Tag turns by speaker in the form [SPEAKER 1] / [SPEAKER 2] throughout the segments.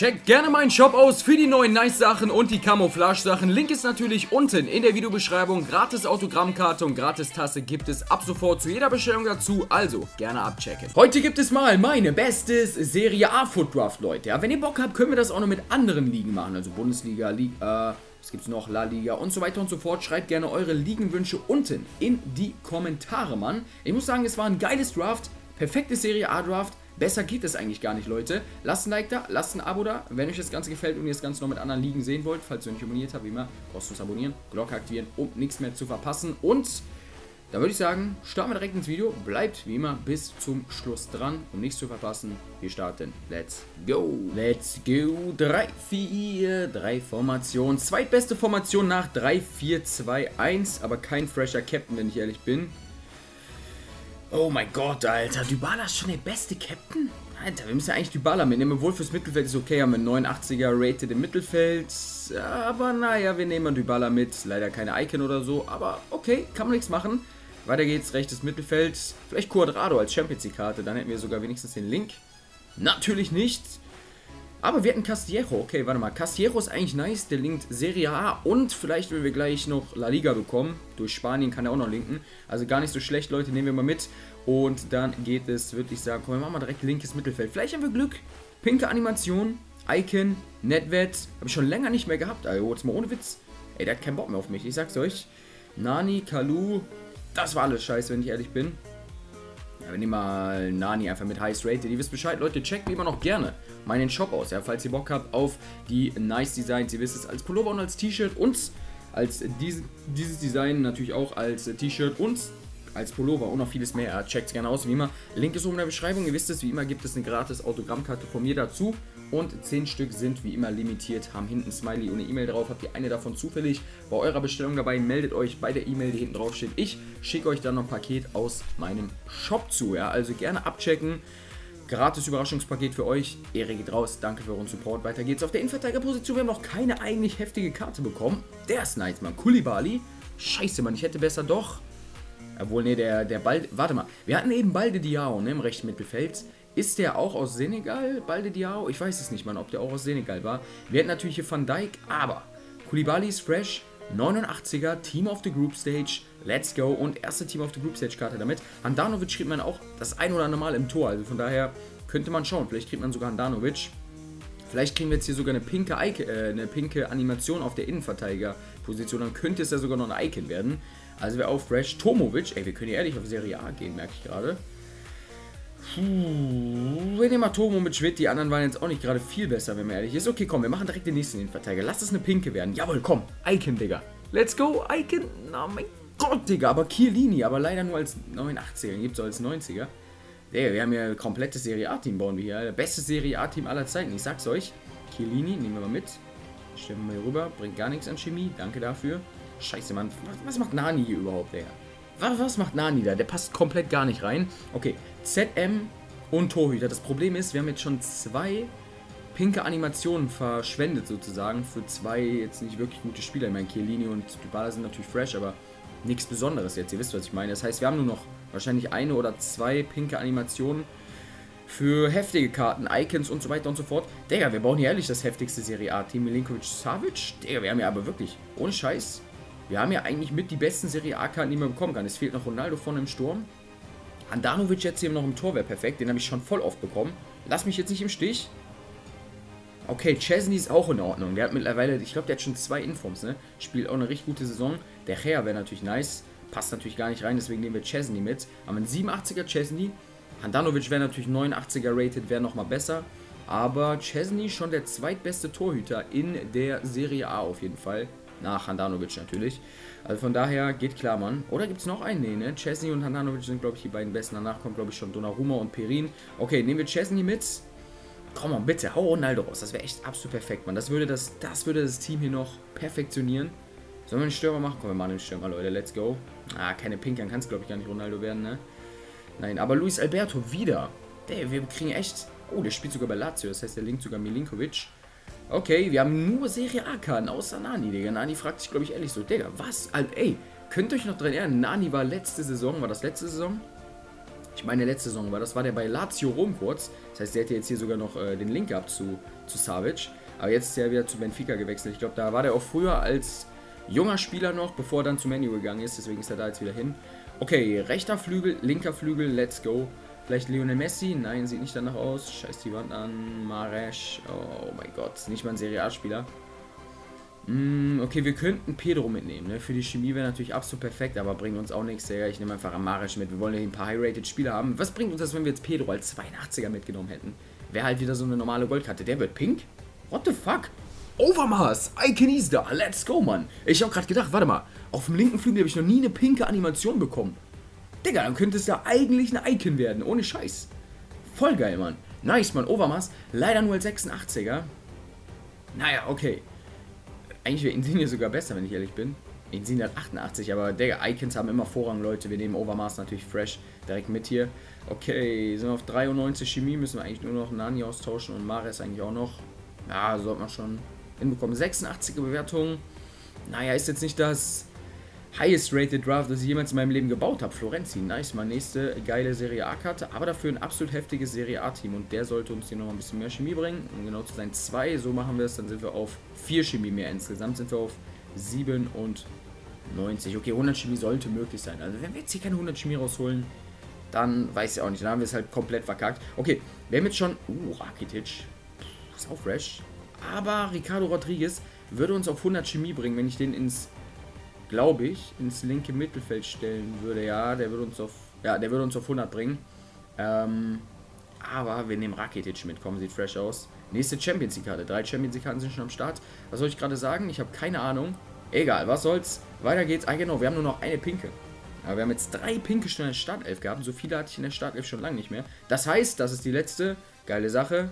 [SPEAKER 1] Checkt gerne meinen Shop aus für die neuen Nice-Sachen und die Camouflage-Sachen. Link ist natürlich unten in der Videobeschreibung. Gratis Autogrammkarte und gratis Tasse gibt es ab sofort zu jeder Bestellung dazu. Also gerne abchecken. Heute gibt es mal meine bestes Serie A Foot Draft, Leute. Ja, wenn ihr Bock habt, können wir das auch noch mit anderen Ligen machen. Also Bundesliga, Liga, was gibt's noch? La Liga und so weiter und so fort. Schreibt gerne eure Ligenwünsche unten in die Kommentare, Mann. Ich muss sagen, es war ein geiles Draft. Perfektes Serie A Draft. Besser geht es eigentlich gar nicht, Leute. Lasst ein Like da, lasst ein Abo da, wenn euch das Ganze gefällt und ihr das Ganze noch mit anderen Ligen sehen wollt. Falls ihr noch nicht abonniert habt, wie immer, kostenlos abonnieren, Glocke aktivieren, um nichts mehr zu verpassen. Und da würde ich sagen, starten wir direkt ins Video. Bleibt wie immer bis zum Schluss dran, um nichts zu verpassen. Wir starten. Let's go. Let's go. 3-4-3 Formation. Zweitbeste Formation nach 3-4-2-1, aber kein fresher Captain, wenn ich ehrlich bin. Oh mein Gott, Alter. Dybala ist schon der beste Captain? Alter, wir müssen ja eigentlich Dybala mitnehmen. Wohl fürs Mittelfeld ist okay, haben wir 89er Rated im Mittelfeld. Aber naja, wir nehmen Dybala mit. Leider keine Icon oder so, aber okay, kann man nichts machen. Weiter geht's, rechtes Mittelfeld. Vielleicht Cuadrado als Champions League Karte, dann hätten wir sogar wenigstens den Link. Natürlich nicht. Aber wir hatten Castillejo. Okay, warte mal. Castillejo ist eigentlich nice. Der linkt Serie A und vielleicht, wenn wir gleich noch La Liga bekommen. Durch Spanien kann er auch noch linken. Also gar nicht so schlecht, Leute. Nehmen wir mal mit. Und dann geht es, würde ich sagen, komm, wir machen mal direkt linkes Mittelfeld. Vielleicht haben wir Glück. Pinke Animation. Icon. Nedved. Habe ich schon länger nicht mehr gehabt. Also jetzt mal ohne Witz. Ey, der hat keinen Bock mehr auf mich. Ich sag's euch. Nani, Kalu. Das war alles scheiße, wenn ich ehrlich bin. Ja, wir nehmen mal Nani einfach mit Highest Rated. Ihr wisst Bescheid, Leute, checkt wie immer noch gerne meinen Shop aus, ja, falls ihr Bock habt auf die Nice Designs. Ihr wisst es, als Pullover und als T-Shirt und als dieses Design natürlich auch als T-Shirt und als Pullover und noch vieles mehr. Ja, checkt es gerne aus, wie immer. Link ist oben in der Beschreibung. Ihr wisst es, wie immer gibt es eine gratis Autogrammkarte von mir dazu. Und 10 Stück sind wie immer limitiert, haben hinten Smiley und eine E-Mail drauf. Habt ihr eine davon zufällig bei eurer Bestellung dabei, meldet euch bei der E-Mail, die hinten drauf steht. Ich schicke euch dann noch ein Paket aus meinem Shop zu. Ja? Also gerne abchecken. Gratis Überraschungspaket für euch. Ehre geht raus. Danke für euren Support. Weiter geht's auf der Innenverteidigerposition. Wir haben noch keine eigentlich heftige Karte bekommen. Der ist nice, Mann. Koulibaly. Scheiße, Mann. Ich hätte besser doch. Obwohl, ne, der Ball. Warte mal. Wir hatten eben Balde Diao, ne, im rechten Mittelfeld. Ist der auch aus Senegal, Balde Diao? Ich weiß es nicht, Mann, ob der auch aus Senegal war. Wir hätten natürlich hier Van Dijk, aber Koulibaly ist fresh. 89er, Team of the Group Stage. Let's go. Und erste Team of the Group Stage Karte damit. Handanovic kriegt man auch das ein oder andere Mal im Tor. Also von daher könnte man schauen. Vielleicht kriegt man sogar Handanovic. Vielleicht kriegen wir jetzt hier sogar eine pinke Animation auf der Innenverteidigerposition. Dann könnte es ja sogar noch ein Icon werden. Also wäre auch fresh. Tomovic. Ey, wir können ja ehrlich auf Serie A gehen, merke ich gerade. Wir nehmen mal Tomovic mit. Die anderen waren jetzt auch nicht gerade viel besser, wenn man ehrlich ist. Okay, komm, wir machen direkt den nächsten Innenverteidiger. Lass es eine pinke werden. Jawohl, komm. Icon, Digga. Let's go, Icon. Oh mein Gott, Digga. Aber Chiellini, aber leider nur als 89er. Gibt es auch als 90er. Digga, wir haben ja ein komplettes Serie A-Team bauen wir hier. Bestes Serie A-Team aller Zeiten. Ich sag's euch. Chiellini, nehmen wir mal mit. Stellen wir mal hier rüber. Bringt gar nichts an Chemie. Danke dafür. Scheiße, Mann. Was macht Nani hier überhaupt, Digga? Was macht Nani da? Der passt komplett gar nicht rein. Okay, ZM und Torhüter. Das Problem ist, wir haben jetzt schon 2 pinke Animationen verschwendet sozusagen für 2 jetzt nicht wirklich gute Spieler. Ich meine, Chiellini und Dybala sind natürlich fresh, aber nichts Besonderes jetzt. Ihr wisst, was ich meine. Das heißt, wir haben nur noch wahrscheinlich 1 oder 2 pinke Animationen für heftige Karten, Icons und so weiter und so fort. Digga, wir bauen hier ehrlich das heftigste Serie A. Team Milinkovic-Savic. Digga, wir haben ja aber wirklich, ohne Scheiß, wir haben ja eigentlich mit die besten Serie A-Karten, die man bekommen kann. Es fehlt noch Ronaldo vorne im Sturm. Handanovic jetzt hier noch im Tor wäre perfekt. Den habe ich schon voll oft bekommen. Lass mich jetzt nicht im Stich. Okay, Chesney ist auch in Ordnung. Der hat mittlerweile, ich glaube, der hat schon 2 Informs, ne? Spielt auch eine richtig gute Saison. Der Gea wäre natürlich nice. Passt natürlich gar nicht rein, deswegen nehmen wir Chesney mit. Haben einen 87er Chesney. Handanovic wäre natürlich 89er rated, wäre nochmal besser. Aber Chesney schon der zweitbeste Torhüter in der Serie A auf jeden Fall. Nach Handanovic natürlich. Also von daher geht klar, Mann. Oder gibt es noch einen? Nee, ne? Chesney und Handanovic sind, glaube ich, die beiden besten. Danach kommt, glaube ich, schon Donnarumma und Perin. Okay, nehmen wir Chesney mit. Komm on, bitte, hau Ronaldo raus. Das wäre echt absolut perfekt, Mann. Das würde das Team hier noch perfektionieren. Sollen wir einen Stürmer machen? Komm, wir machen einen Stürmer, Leute. Let's go. Ah, keine Pink, dann kann es, glaube ich, gar nicht Ronaldo werden, ne? Nein, aber Luis Alberto wieder. Wir kriegen echt... Oh, der spielt sogar bei Lazio. Das heißt, der linkt sogar Milinkovic. Okay, wir haben nur Serie A-Karten, außer Nani, Digga. Nani fragt sich, glaube ich, ehrlich so, Digga, was? Ey, könnt ihr euch noch dran erinnern? Nani war letzte Saison, war das letzte Saison? Ich meine, letzte Saison war das, war der bei Lazio Rom kurz. Das heißt, der hätte jetzt hier sogar noch den Link gehabt zu Savic. Aber jetzt ist er wieder zu Benfica gewechselt. Ich glaube, da war der auch früher als junger Spieler noch, bevor er dann zu Man U gegangen ist. Deswegen ist er da jetzt wieder hin. Okay, rechter Flügel, linker Flügel, let's go. Vielleicht Lionel Messi? Nein, sieht nicht danach aus. Scheiß die Wand an. Mares. Oh mein Gott, nicht mal ein Serie A-Spieler. Okay, wir könnten Pedro mitnehmen. Ne? Für die Chemie wäre natürlich absolut perfekt, aber bringt uns auch nichts. Ich nehme einfach Mares mit. Wir wollen ja ein paar High-Rated Spieler haben. Was bringt uns das, wenn wir jetzt Pedro als 82er mitgenommen hätten? Wäre halt wieder so eine normale Goldkarte. Der wird pink? What the fuck? Overmars! Icon ist da! Let's go, Mann! Ich habe gerade gedacht, warte mal. Auf dem linken Flügel habe ich noch nie eine pinke Animation bekommen. Digga, dann könnte es da eigentlich ein Icon werden. Ohne Scheiß. Voll geil, Mann. Nice, Mann. Overmars. Leider nur als 86er. Naja, okay. Eigentlich wäre Insigne sogar besser, wenn ich ehrlich bin. Insigne hat 88, aber Digga, Icons haben immer Vorrang, Leute. Wir nehmen Overmars natürlich fresh direkt mit hier. Okay, sind wir auf 93 Chemie. Müssen wir eigentlich nur noch Nani austauschen und Mares eigentlich auch noch. Ja, sollte man schon hinbekommen. 86er Bewertung. Naja, ist jetzt nicht das highest rated Draft, das ich jemals in meinem Leben gebaut habe. Florenzi, nice, mal nächste geile Serie A-Karte, aber dafür ein absolut heftiges Serie A-Team und der sollte uns hier noch ein bisschen mehr Chemie bringen. Um genau zu sein, 2, so machen wir es, dann sind wir auf 4 Chemie mehr. Insgesamt sind wir auf 97. Okay, 100 Chemie sollte möglich sein. Also wenn wir jetzt hier keine 100 Chemie rausholen, dann weiß ich auch nicht, dann haben wir es halt komplett verkackt. Okay, wir haben jetzt schon, Rakitic, ist auch fresh, aber Ricardo Rodriguez würde uns auf 100 Chemie bringen, wenn ich den ins linke Mittelfeld stellen würde. Ja, der würde uns auf 100 bringen. Aber wir nehmen Rakitic mit. Komm, sieht fresh aus. Nächste Champions League Karte. 3 Champions League Karten sind schon am Start. Was soll ich gerade sagen? Ich habe keine Ahnung. Egal, was soll's. Weiter geht's. Ah, genau, wir haben nur noch eine pinke. Aber wir haben jetzt 3 pinke schon in der Startelf gehabt. So viele hatte ich in der Startelf schon lange nicht mehr. Das heißt, das ist die letzte geile Sache.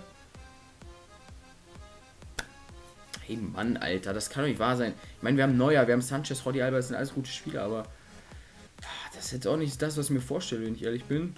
[SPEAKER 1] Hey Mann, Alter, das kann doch nicht wahr sein. Ich meine, wir haben Neuer, wir haben Sanchez, Jordi Alba, das sind alles gute Spieler, aber das ist jetzt auch nicht das, was ich mir vorstelle, wenn ich ehrlich bin.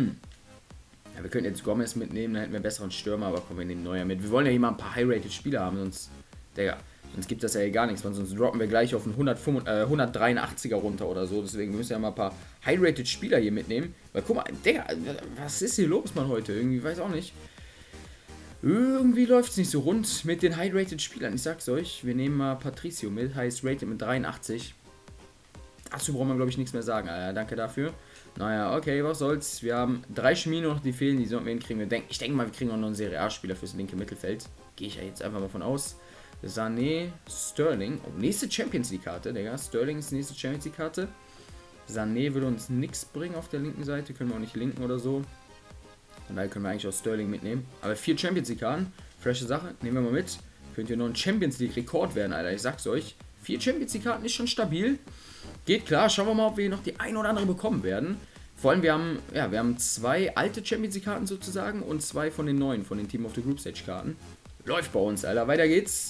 [SPEAKER 1] Ja, wir könnten jetzt Gomez mitnehmen, dann hätten wir einen besseren Stürmer, aber komm, wir nehmen Neuer mit. Wir wollen ja hier mal ein paar High-Rated Spieler haben, sonst gibt das ja hier gar nichts, weil sonst droppen wir gleich auf einen 183er runter oder so. Deswegen müssen wir ja mal ein paar High-Rated Spieler hier mitnehmen. Weil guck mal, Digga, was ist hier los, Mann, heute? Irgendwie, weiß auch nicht. Irgendwie läuft es nicht so rund mit den High-Rated Spielern. Ich sag's euch, wir nehmen mal Patricio mit, Highest Rated mit 83. Dazu braucht man, glaube ich, nichts mehr sagen, Alter. Danke dafür. Naja, okay, was soll's. Wir haben 3 Chemie noch, die fehlen, die sollten wir hinkriegen. Ich denke mal, wir kriegen auch noch einen Serie A-Spieler fürs linke Mittelfeld. Gehe ich ja jetzt einfach mal von aus. Sané, Sterling. Oh, nächste Champions League-Karte, Digga. Sterling ist die nächste Champions League-Karte. Sané würde uns nichts bringen auf der linken Seite. Können wir auch nicht linken oder so. Von daher können wir eigentlich auch Sterling mitnehmen. Aber 4 Champions League-Karten. Frische Sache. Nehmen wir mal mit. Könnte ja noch ein Champions League-Rekord werden, Alter. Ich sag's euch. 4 Champions League-Karten ist schon stabil. Geht klar. Schauen wir mal, ob wir noch die ein oder andere bekommen werden. Vor allem, wir haben 2 alte Champions League-Karten sozusagen und 2 von den neuen, von den Team of the Group Stage-Karten. Läuft bei uns, Alter. Weiter geht's.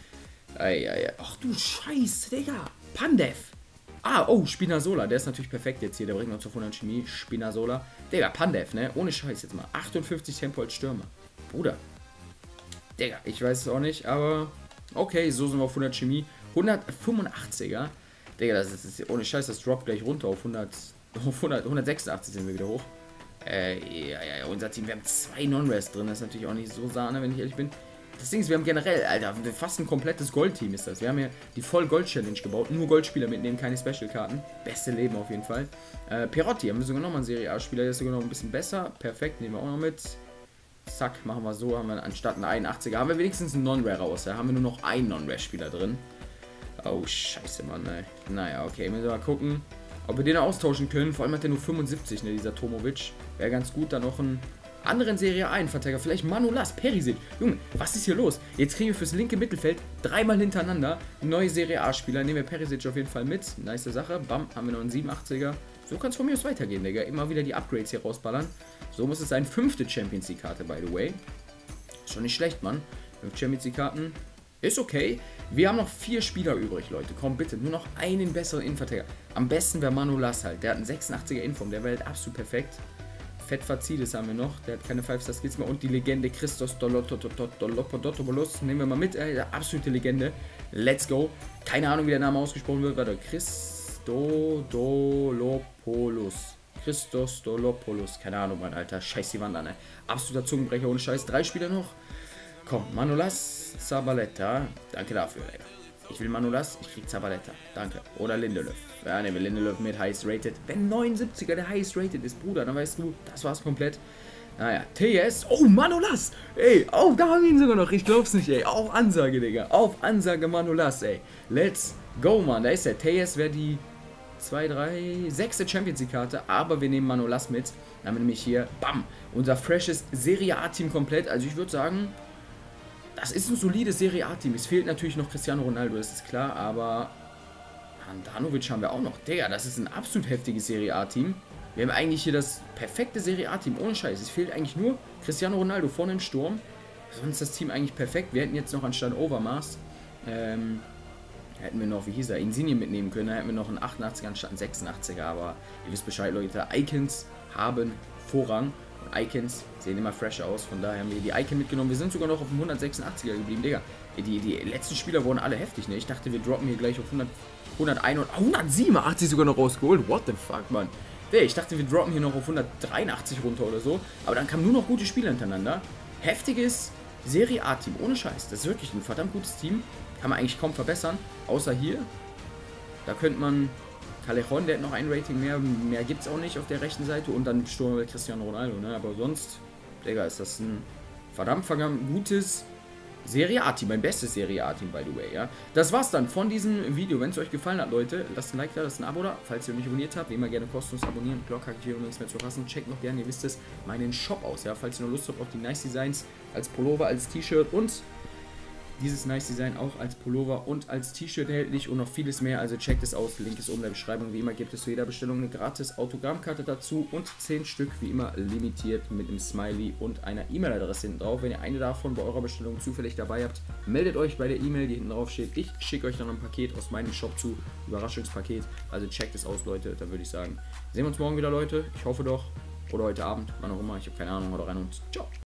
[SPEAKER 1] Ach du Scheiße, Digga. Pandev. Oh, Spinazzola, der ist natürlich perfekt jetzt hier, der bringt uns auf 100 Chemie, Spinazzola. Digga, Pandev, ne, ohne Scheiß jetzt mal, 58 Tempo als Stürmer. Bruder. Digga, ich weiß es auch nicht, aber okay, so sind wir auf 100 Chemie. 185er. Digga, das ist ohne Scheiß, das droppt gleich runter auf 186 sind wir wieder hoch. Unser Team, wir haben 2 Non-Rest drin, das ist natürlich auch nicht so Sahne, wenn ich ehrlich bin. Das Ding ist, wir haben generell, Alter, fast ein komplettes Gold-Team ist das. Wir haben hier die Voll-Gold-Challenge gebaut. Nur Goldspieler mitnehmen, keine Special-Karten. Beste Leben auf jeden Fall. Perotti, haben wir sogar nochmal einen Serie A-Spieler, der ist sogar noch ein bisschen besser. Perfekt, nehmen wir auch noch mit. Zack, machen wir so. Haben wir anstatt einen 81er, haben wir wenigstens einen Non-Rare raus. Da haben wir nur noch einen Non-Rare-Spieler drin. Oh, scheiße, Mann, ey. Naja, okay, müssen wir mal gucken, ob wir den austauschen können. Vor allem hat der nur 75, ne, dieser Tomovic. Wäre ganz gut, dann noch ein anderen Serie A-Verteidiger, vielleicht Manolas, Perisic. Junge, was ist hier los? Jetzt kriegen wir fürs linke Mittelfeld 3-mal hintereinander neue Serie A-Spieler. Nehmen wir Perisic auf jeden Fall mit. Nice Sache. Bam, haben wir noch einen 87er. So kann es von mir aus weitergehen, Digga. Immer wieder die Upgrades hier rausballern. So muss es sein. 5. Champions League-Karte, by the way. Ist schon nicht schlecht, Mann. 5 Champions League-Karten. Ist okay. Wir haben noch 4 Spieler übrig, Leute. Komm bitte, nur noch einen besseren Innenverteidiger. Am besten wäre Manolas halt. Der hat einen 86er Inform. Der wäre halt absolut perfekt. Fettfazides haben wir noch, der hat keine 5-Star-Skills mehr und die Legende Christos Dolopodotopoulos, nehmen wir mal mit, der absolute Legende, let's go, keine Ahnung wie der Name ausgesprochen wird, warte, Christodolopoulos, Christostolopoulos. Keine Ahnung, mein Alter. Scheiß die Wand an, ey. Absoluter Zungenbrecher ohne Scheiß. 3 Spieler noch. Komm, Manolas, Zabaleta. Danke dafür, Digga. Ich will Manolas, ich krieg Zabaleta. Danke. Oder Lindelöf. Ja, nehmen wir Lindelöf mit Highest Rated. Wenn 79er der Highest Rated ist, Bruder, dann weißt du, das war's komplett. Naja, TS. Oh, Manolas. Ey, oh, da haben wir ihn sogar noch. Ich glaub's nicht, ey. Auf Ansage, Digga. Auf Ansage Manolas, ey. Let's go, Mann. Da ist der TS, wäre die 2, 3, 6. Champions League Karte. Aber wir nehmen Manolas mit. Dann haben wir nämlich hier, bam, unser freshes Serie A-Team komplett. Also ich würde sagen, das ist ein solides Serie A-Team. Es fehlt natürlich noch Cristiano Ronaldo, das ist klar. Aber Handanovic haben wir auch noch. Digga, das ist ein absolut heftiges Serie A-Team. Wir haben eigentlich hier das perfekte Serie A-Team, ohne Scheiß. Es fehlt eigentlich nur Cristiano Ronaldo vorne im Sturm. Sonst ist das Team eigentlich perfekt. Wir hätten jetzt noch anstatt Overmars, hätten wir noch, wie hieß er, Insigne mitnehmen können. Da hätten wir noch einen 88er anstatt einen 86er. Aber ihr wisst Bescheid, Leute. Icons haben Vorrang. Und Icons sehen immer fresh aus. Von daher haben wir die Icon mitgenommen. Wir sind sogar noch auf dem 186er geblieben, Digga. Die letzten Spieler wurden alle heftig, ne? Ich dachte, wir droppen hier gleich auf 101 und 187 sogar noch rausgeholt. What the fuck, Mann. Ich dachte, wir droppen hier noch auf 183 runter oder so. Aber dann kamen nur noch gute Spieler hintereinander. Heftiges Serie A-Team, ohne Scheiß. Das ist wirklich ein verdammt gutes Team. Kann man eigentlich kaum verbessern. Außer hier. Da könnte man Callejon, der hat noch ein Rating mehr. Mehr gibt es auch nicht auf der rechten Seite. Und dann Sturm mit Cristiano Ronaldo. Ne? Aber sonst, Digga, ist das ein verdammt gutes Serie A-Team, mein bestes Serie A-Team, by the way, ja. Das war's dann von diesem Video. Wenn es euch gefallen hat, Leute, lasst ein Like da, lasst ein Abo da. Falls ihr noch nicht abonniert habt, wie immer gerne kostenlos abonnieren, Glocke aktivieren, um nichts mehr zu verpassen. Checkt noch gerne, ihr wisst es, meinen Shop aus, ja. Falls ihr noch Lust habt auf die Nice Designs als Pullover, als T-Shirt und dieses Nice Design auch als Pullover und als T-Shirt erhältlich und noch vieles mehr. Also checkt es aus, Link ist oben in der Beschreibung. Wie immer gibt es zu jeder Bestellung eine gratis Autogrammkarte dazu und 10 Stück, wie immer limitiert mit einem Smiley und einer E-Mail-Adresse hinten drauf. Wenn ihr eine davon bei eurer Bestellung zufällig dabei habt, meldet euch bei der E-Mail, die hinten drauf steht. Ich schicke euch dann ein Paket aus meinem Shop zu, Überraschungspaket. Also checkt es aus, Leute. Dann würde ich sagen, sehen wir uns morgen wieder, Leute. Ich hoffe doch. Oder heute Abend, wann auch immer. Ich habe keine Ahnung. Haut rein und ciao.